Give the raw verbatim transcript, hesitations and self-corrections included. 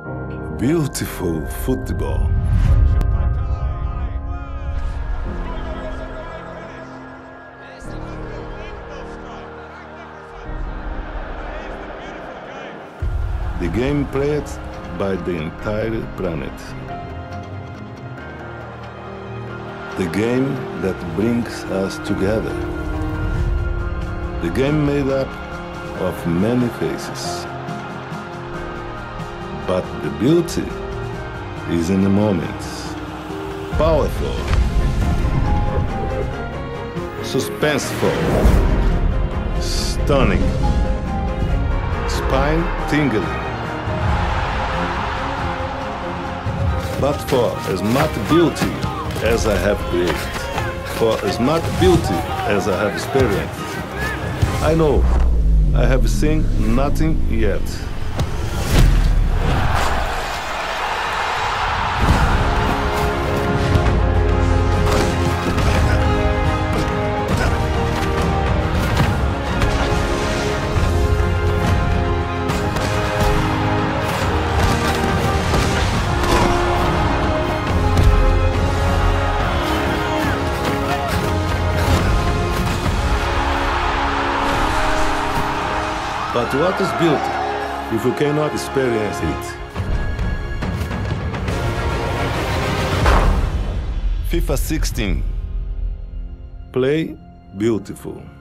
Beautiful football. The game played by the entire planet. The game that brings us together. The game made up of many faces. But the beauty is in the moments. Powerful. Suspenseful. Stunning. Spine-tingling. But for as much beauty as I have created, for as much beauty as I have experienced, I know I have seen nothing yet. But what is beauty if you cannot experience it? FIFA sixteen. Play beautiful.